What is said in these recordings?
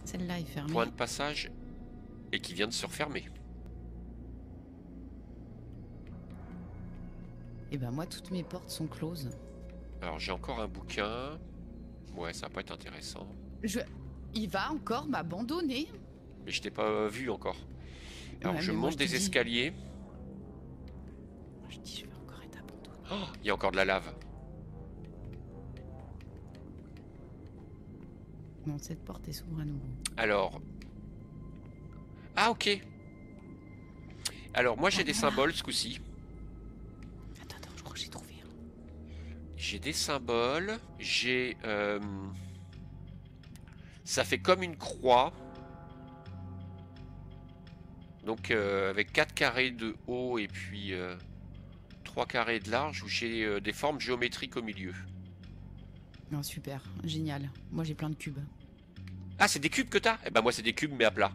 Celle-là est fermée. Point de passage et qui vient de se refermer. Et ben moi, toutes mes portes sont closes. Alors j'ai encore un bouquin. Ouais, ça va pas être intéressant. Il va encore m'abandonner. Mais je t'ai pas vu encore. Alors Ouais, je mais moi, monte je te des dis- escaliers. Moi, je dis, je vais encore être abandonné. Oh, il y a encore de la lave. Non, cette porte est s'ouvre à nouveau. Alors. Ah ok. Alors moi j'ai des symboles ce coup-ci. Attends, je crois que j'ai trouvé. J'ai des symboles. J'ai... Ça fait comme une croix. Donc avec 4 carrés de haut et puis 3 carrés de large où j'ai des formes géométriques au milieu. Non, super, génial. Moi, j'ai plein de cubes. Ah, c'est des cubes que t'as? Eh ben moi c'est des cubes mais à plat.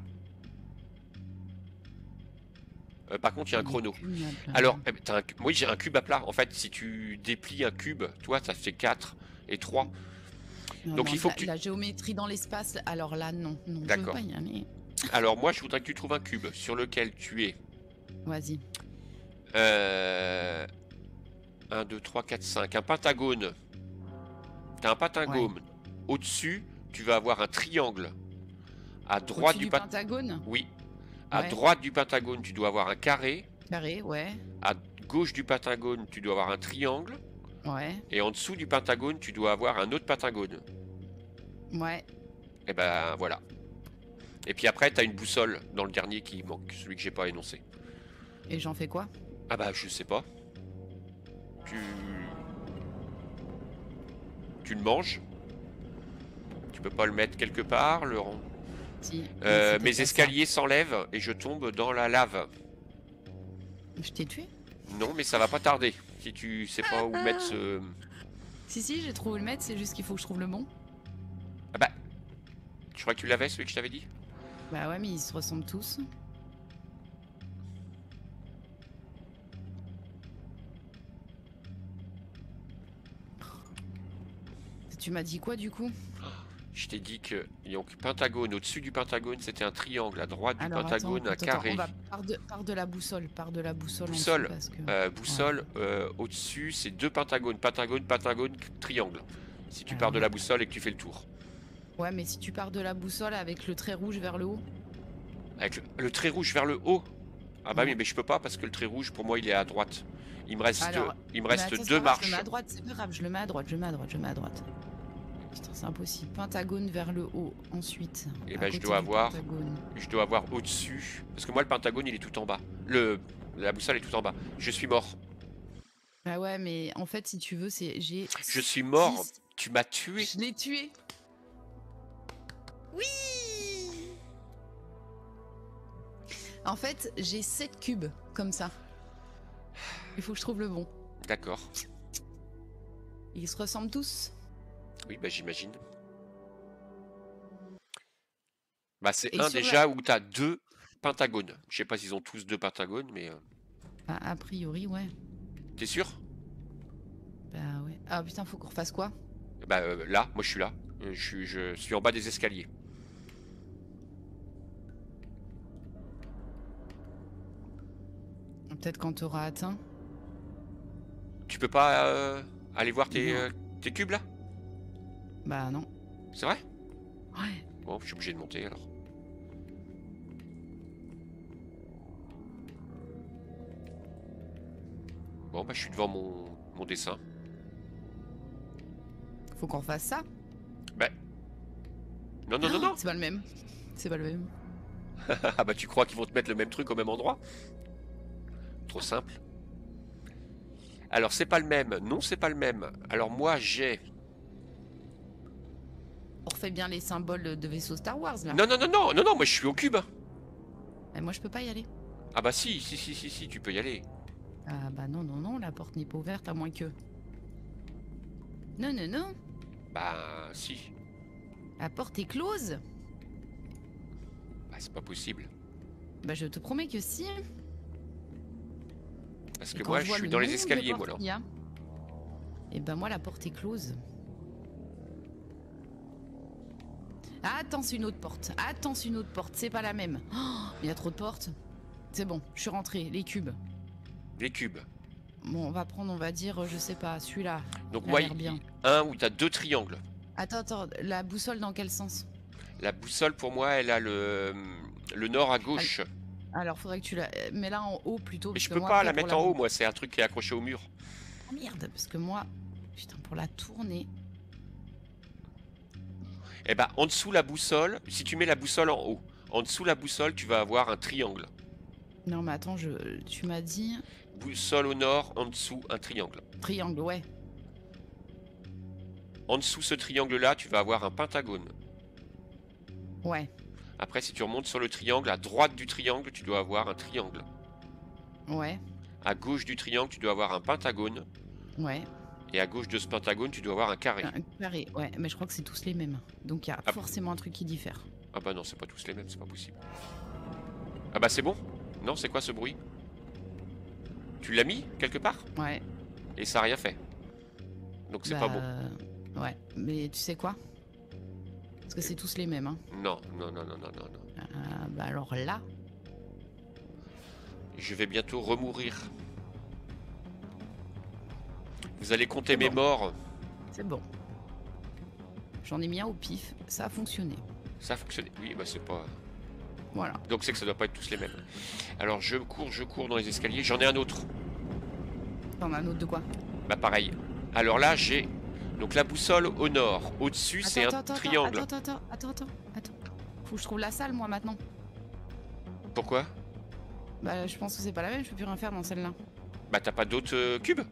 Par contre il y a un chrono. Alors, oui j'ai un cube à plat. En fait si tu déplies un cube, toi ça fait 4 et 3. Non, Donc non, il faut que tu... La géométrie dans l'espace, alors là, non, je veux D'accord. pas y aller. Alors moi je voudrais que tu trouves un cube sur lequel tu es. Vas-y. 1, 2, 3, 4, 5. Un pentagone. T'as un pentagone. Ouais. Au-dessus, tu vas avoir un triangle. À droite Du pentagone. Oui. À Ouais. droite du pentagone, tu dois avoir un carré. Carré, ouais. À gauche du pentagone, tu dois avoir un triangle. Ouais. Et en dessous du pentagone, tu dois avoir un autre pentagone. Ouais. Et ben voilà. Et puis après, t'as une boussole dans le dernier qui manque, celui que j'ai pas énoncé. Et j'en fais quoi? Ah bah je sais pas. Tu le manges. Tu peux pas le mettre quelque part. Si. Mes escaliers s'enlèvent et je tombe dans la lave. Je t'ai tué? Non, mais ça va pas tarder. Si tu sais pas où mettre ce... Si, j'ai trouvé le maître, c'est juste qu'il faut que je trouve le bon. Ah bah... Je crois que tu l'avais, celui que je t'avais dit. Bah ouais, mais ils se ressemblent tous. Tu m'as dit quoi du coup? Je t'ai dit que donc pentagone, au-dessus du pentagone, c'était un triangle. À droite du Alors, pentagone, un attends, carré. on va par de la boussole. Boussole, en dessous, parce que... boussole au-dessus, c'est 2 pentagones. Pentagone, pentagone, triangle. Si tu Ah pars de ouais. la boussole et que tu fais le tour. Ouais, mais si tu pars de la boussole avec le trait rouge vers le haut. Avec le trait rouge vers le haut. Ah bah Ouais. oui, mais je peux pas parce que le trait rouge, pour moi, il est à droite. Il me reste, Alors, il me mais reste attends, c'est 2 pas grave, je le marches. mets à droite, c'est pas grave, je le mets à droite. Putain, c'est impossible. Pentagone vers le haut, ensuite. Et à ben je côté dois du avoir... pentagone. Je dois avoir au-dessus. Parce que moi, le pentagone, il est tout en bas. La boussole est tout en bas. Je suis mort. Ah ouais, mais en fait, si tu veux, j'ai... Je suis mort. 10. Tu m'as tué. Je l'ai tué. Oui. En fait, j'ai 7 cubes, comme ça. Il faut que je trouve le bon. D'accord. Ils se ressemblent tous. Oui, bah j'imagine. Bah c'est Et un sur déjà où t'as 2 pentagones. Je sais pas s'ils ont tous 2 pentagones, mais... Bah, a priori, ouais. T'es sûr? Bah ouais. Ah putain, faut qu'on refasse quoi? Bah là, moi je suis là. Je suis en bas des escaliers. Peut-être quand t'auras atteint. Tu peux pas aller voir tes cubes là? Bah non. C'est vrai? Ouais. Bon, je suis obligé de monter alors. Bon, bah je suis devant mon dessin. Faut qu'on refasse ça? Bah... Non, non, non, non. C'est pas le même. C'est pas le même. Ah bah tu crois qu'ils vont te mettre le même truc au même endroit? Trop simple. Alors c'est pas le même. Non, c'est pas le même. Alors moi j'ai... On refait bien les symboles de vaisseau Star Wars là. Non, non, non, non, non, non, moi je suis au cube. Et moi je peux pas y aller. Ah bah si, tu peux y aller. Ah bah non, la porte n'est pas ouverte à moins que... Non, non, non. Bah si. La porte est close. Bah c'est pas possible. Bah je te promets que si. Parce Et que quand moi je vois suis le dans les nombre de escaliers, moi portes là. qu'il y a, et ben moi la porte est close. Attends, c'est une autre porte. Attends, c'est une autre porte. C'est pas la même. Oh, il y a trop de portes. C'est bon, je suis rentrée. Les cubes. Les cubes. Bon, on va prendre, on va dire, je sais pas, celui-là. Donc Il a moi, l'air bien. un où tu as 2 triangles. Attends, la boussole dans quel sens? La boussole, pour moi, elle a le nord à gauche. Alors, faudrait que tu la... mets là en haut plutôt. Mais parce je que peux moi, pas après, la pour mettre en haut, moi, c'est un truc qui est accroché au mur. Oh merde, parce que moi... Putain, pour la tourner... Eh ben, en dessous la boussole, si tu mets la boussole en haut, en dessous la boussole, tu vas avoir un triangle. Non, mais attends, tu m'as dit... Boussole au nord, en dessous, un triangle. Triangle, ouais. En dessous ce triangle-là, tu vas avoir un pentagone. Ouais, Après, si tu remontes sur le triangle, à droite du triangle, tu dois avoir un triangle. ouais, À gauche du triangle, tu dois avoir un pentagone. ouais. Et à gauche de ce pentagone, tu dois avoir un carré. Un carré, ouais. Mais je crois que c'est tous les mêmes. Donc il y a Ah. forcément un truc qui diffère. Ah bah non, c'est pas tous les mêmes, c'est pas possible. Ah bah c'est bon? Non, c'est quoi ce bruit? Tu l'as mis quelque part? Ouais. Et ça a rien fait. Donc c'est pas bon. Ouais, mais tu sais quoi? Parce que c'est tous les mêmes, hein. Non, non, non, non, non, non, non. Bah alors là... Je vais bientôt remourir. Vous allez compter C'est mes bon. morts. C'est bon. J'en ai mis un au pif, ça a fonctionné. Ça a fonctionné. Oui, bah c'est pas... Voilà. Donc c'est que ça doit pas être tous les mêmes. Alors je cours dans les escaliers. J'en ai un autre. T'en as un autre de quoi? Bah pareil. Alors là, j'ai... Donc la boussole au nord. Au-dessus, c'est un triangle. Attends. Faut que je trouve la salle, moi, maintenant. Pourquoi? Bah, je pense que c'est pas la même, je peux plus rien faire dans celle-là. Bah t'as pas d'autres cubes?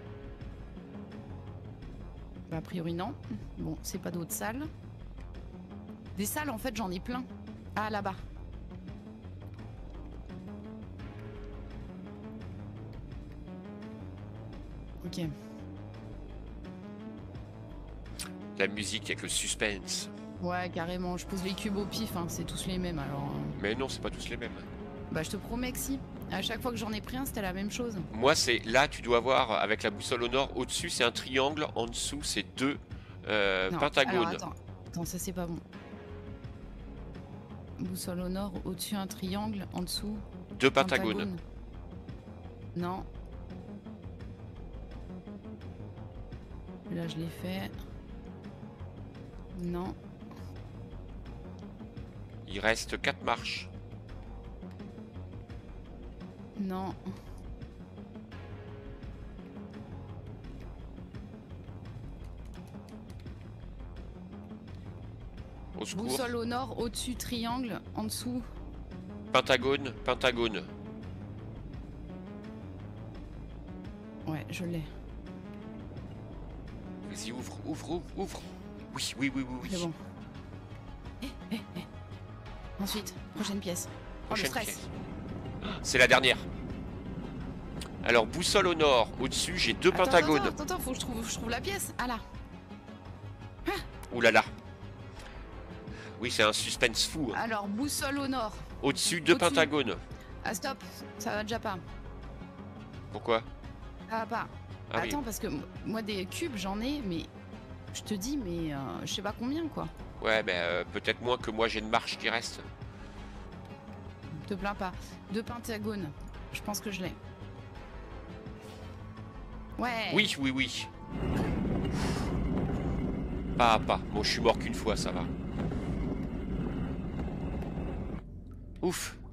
Bah, a priori, non. Bon, c'est pas d'autres salles. Des salles, en fait, j'en ai plein. Ah, là-bas. Ok. La musique avec le suspense. Ouais, carrément. Je pose les cubes au pif, hein. C'est tous les mêmes, alors... Mais non, c'est pas tous les mêmes. Bah, je te promets que si. À chaque fois que j'en ai pris un, c'était la même chose. Moi, c'est là, tu dois voir avec la boussole au nord. Au-dessus, c'est un triangle. En dessous, c'est 2 Non, pentagones. alors, attends, ça c'est pas bon. Boussole au nord, au-dessus un triangle, en dessous 2 pentagones. Non. Là je l'ai fait. Non. Il reste 4 marches. Non. Au secours. Boussole au nord, au-dessus triangle, en dessous. Pentagone, pentagone. Ouais, je l'ai. Vas-y, ouvre. Oui. C'est bon. Ensuite, prochaine pièce. Oh, Prochaine le stress. pièce. C'est la dernière. Alors, boussole au nord. Au-dessus, j'ai 2 pentagones. Attends, faut que je trouve la pièce. Ah là. Ouh là là. Oui, c'est un suspense fou. Hein. Alors, boussole au nord. Au-dessus, 2 Au-dessus. pentagones. Ah stop, ça va déjà pas. Pourquoi? Ça va pas. Ah oui. Attends, parce que moi des cubes j'en ai, mais je te dis, mais je sais pas combien quoi. Ouais, ben peut-être moins que moi, j'ai une marche qui reste. Te plains pas. 2 pentagones, je pense que je l'ai. Ouais. Oui. Pas à pas. Bon, je suis mort qu'une fois, ça va. Ouf.